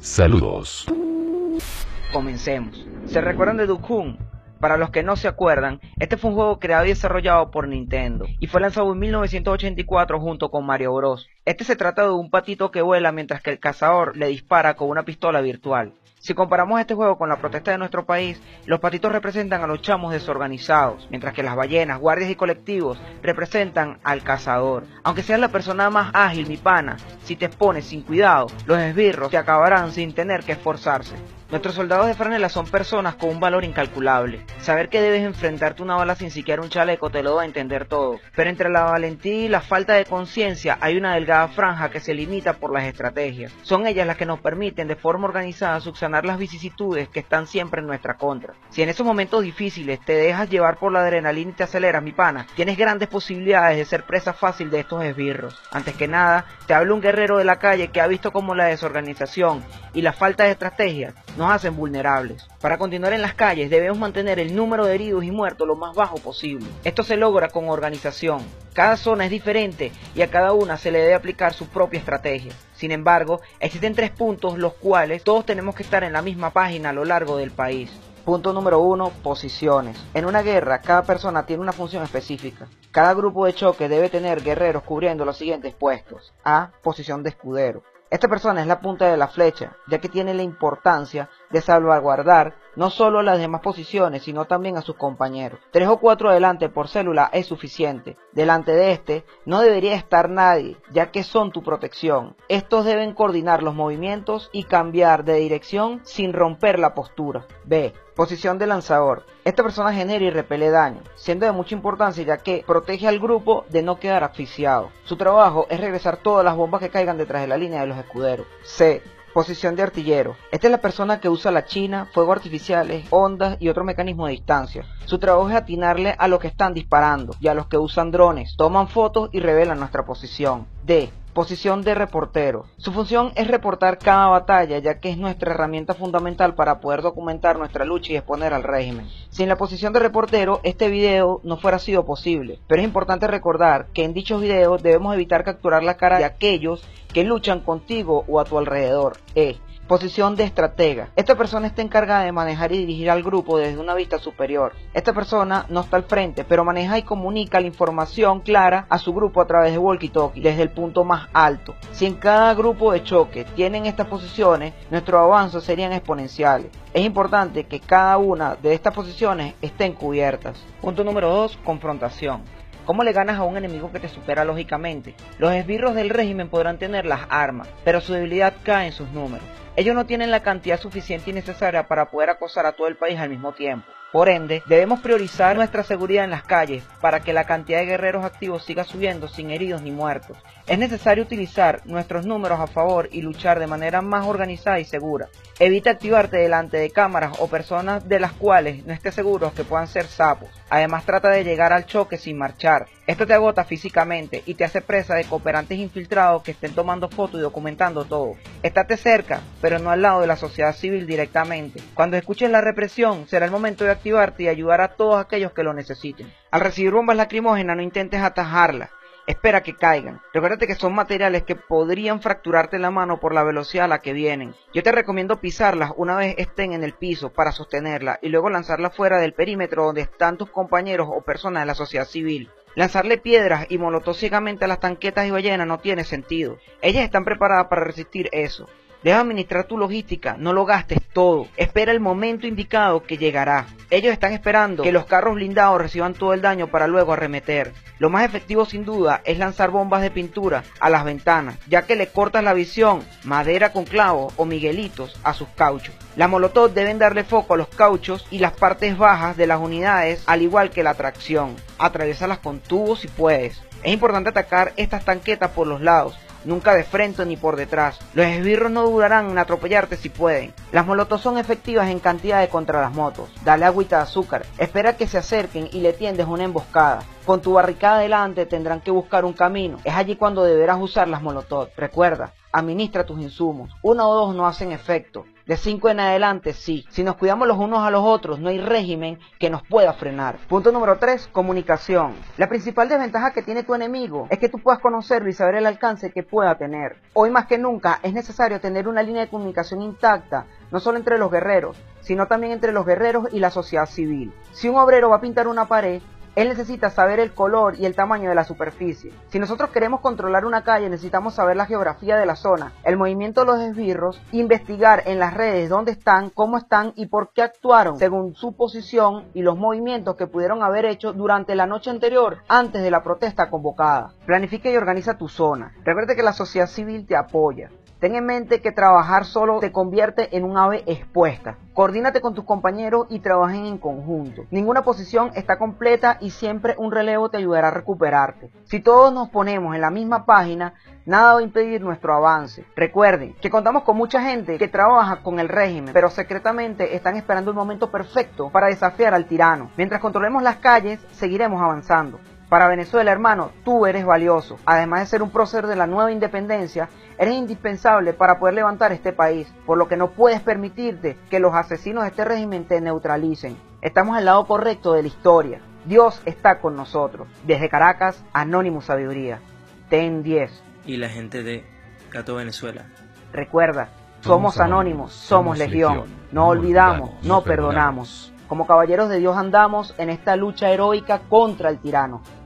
Saludos. Comencemos. ¿Se recuerdan de Duck Hunt? Para los que no se acuerdan, este fue un juego creado y desarrollado por Nintendo y fue lanzado en 1984 junto con Mario Bros. Este se trata de un patito que vuela mientras que el cazador le dispara con una pistola virtual. Si comparamos este juego con la protesta de nuestro país, los patitos representan a los chamos desorganizados, mientras que las ballenas, guardias y colectivos representan al cazador. Aunque seas la persona más ágil, mi pana, si te expones sin cuidado, los esbirros te acabarán sin tener que esforzarse. Nuestros soldados de franela son personas con un valor incalculable. Saber que debes enfrentarte una bala sin siquiera un chaleco te lo da a entender todo. Pero entre la valentía y la falta de conciencia hay una delgada franja que se limita por las estrategias. Son ellas las que nos permiten de forma organizada subsanar las vicisitudes que están siempre en nuestra contra. Si en esos momentos difíciles te dejas llevar por la adrenalina y te aceleras, mi pana, tienes grandes posibilidades de ser presa fácil de estos esbirros. Antes que nada, te habla un guerrero de la calle que ha visto cómo la desorganización y la falta de estrategias nos hacen vulnerables. Para continuar en las calles debemos mantener el número de heridos y muertos lo más bajo posible. Esto se logra con organización. Cada zona es diferente y a cada una se le debe aplicar su propia estrategia. Sin embargo, existen 3 puntos los cuales todos tenemos que estar en la misma página a lo largo del país. Punto número 1, posiciones. En una guerra, cada persona tiene una función específica. Cada grupo de choque debe tener guerreros cubriendo los siguientes puestos. A, posición de escudero. Esta persona es la punta de la flecha, ya que tiene la importancia de salvaguardar no solo las demás posiciones, sino también a sus compañeros. 3 o 4 adelante por célula es suficiente. Delante de este no debería estar nadie, ya que son tu protección. Estos deben coordinar los movimientos y cambiar de dirección sin romper la postura. B. Posición de lanzador. Esta persona genera y repele daño, siendo de mucha importancia ya que protege al grupo de no quedar asfixiado. Su trabajo es regresar todas las bombas que caigan detrás de la línea de los escuderos. C. Posición de artillero. Esta es la persona que usa la china, fuegos artificiales, ondas y otro mecanismo de distancia. Su trabajo es atinarle a los que están disparando y a los que usan drones, toman fotos y revelan nuestra posición. D. Posición de reportero. Su función es reportar cada batalla, ya que es nuestra herramienta fundamental para poder documentar nuestra lucha y exponer al régimen. Sin la posición de reportero, este video no fuera sido posible, pero es importante recordar que en dichos videos debemos evitar capturar la cara de aquellos que luchan contigo o a tu alrededor. Posición de estratega. Esta persona está encargada de manejar y dirigir al grupo desde una vista superior. Esta persona no está al frente, pero maneja y comunica la información clara a su grupo a través de walkie-talkie desde el punto más alto. Si en cada grupo de choque tienen estas posiciones, nuestros avances serían exponenciales. Es importante que cada una de estas posiciones estén cubiertas. Punto número 2. Confrontación. ¿Cómo le ganas a un enemigo que te supera lógicamente? Los esbirros del régimen podrán tener las armas, pero su debilidad cae en sus números. Ellos no tienen la cantidad suficiente y necesaria para poder acosar a todo el país al mismo tiempo. Por ende, debemos priorizar nuestra seguridad en las calles para que la cantidad de guerreros activos siga subiendo sin heridos ni muertos. Es necesario utilizar nuestros números a favor y luchar de manera más organizada y segura. Evita activarte delante de cámaras o personas de las cuales no estés seguro que puedan ser sapos. Además, trata de llegar al choque sin marchar. Esto te agota físicamente y te hace presa de cooperantes infiltrados que estén tomando fotos y documentando todo. Estate cerca, pero no al lado de la sociedad civil directamente. Cuando escuches la represión, será el momento de activarte y ayudar a todos aquellos que lo necesiten. Al recibir bombas lacrimógenas, no intentes atajarlas. Espera que caigan. Recuérdate que son materiales que podrían fracturarte la mano por la velocidad a la que vienen. Yo te recomiendo pisarlas una vez estén en el piso para sostenerlas y luego lanzarlas fuera del perímetro donde están tus compañeros o personas de la sociedad civil. Lanzarle piedras y molotov ciegamente a las tanquetas y ballenas no tiene sentido. Ellas están preparadas para resistir eso. Deja administrar tu logística, no lo gastes todo. Espera el momento indicado que llegará. Ellos están esperando que los carros blindados reciban todo el daño para luego arremeter. Lo más efectivo sin duda es lanzar bombas de pintura a las ventanas, ya que le cortas la visión, madera con clavos o miguelitos a sus cauchos. Las molotov deben darle foco a los cauchos y las partes bajas de las unidades, al igual que la tracción. Atraviésalas con tubos si puedes. Es importante atacar estas tanquetas por los lados, nunca de frente ni por detrás. Los esbirros no dudarán en atropellarte si pueden. Las molotov son efectivas en cantidades contra las motos. Dale agüita de azúcar, espera que se acerquen y le tiendes una emboscada. Con tu barricada delante tendrán que buscar un camino. Es allí cuando deberás usar las molotov. Recuerda, administra tus insumos. 1 o 2 no hacen efecto. De 5 en adelante, sí. Si nos cuidamos los unos a los otros, no hay régimen que nos pueda frenar. Punto número 3, comunicación. La principal desventaja que tiene tu enemigo es que tú puedas conocerlo y saber el alcance que pueda tener. Hoy más que nunca es necesario tener una línea de comunicación intacta, no solo entre los guerreros, sino también entre los guerreros y la sociedad civil. Si un obrero va a pintar una pared, él necesita saber el color y el tamaño de la superficie. Si nosotros queremos controlar una calle, necesitamos saber la geografía de la zona, el movimiento de los esbirros, investigar en las redes dónde están, cómo están y por qué actuaron, según su posición y los movimientos que pudieron haber hecho durante la noche anterior, antes de la protesta convocada. Planifica y organiza tu zona. Recuerda que la sociedad civil te apoya. Ten en mente que trabajar solo te convierte en un ave expuesta. Coordínate con tus compañeros y trabajen en conjunto. Ninguna posición está completa y siempre un relevo te ayudará a recuperarte. Si todos nos ponemos en la misma página, nada va a impedir nuestro avance. Recuerden que contamos con mucha gente que trabaja con el régimen, pero secretamente están esperando el momento perfecto para desafiar al tirano. Mientras controlemos las calles, seguiremos avanzando. Para Venezuela, hermano, tú eres valioso. Además de ser un prócer de la nueva independencia, eres indispensable para poder levantar este país, por lo que no puedes permitirte que los asesinos de este régimen te neutralicen. Estamos al lado correcto de la historia. Dios está con nosotros. Desde Caracas, Anonymous Sabiduría. Ten 10. Y la gente de Gato Venezuela. Recuerda, somos anónimos, somos legión. No olvidamos, no perdonamos. Como caballeros de Dios andamos en esta lucha heroica contra el tirano.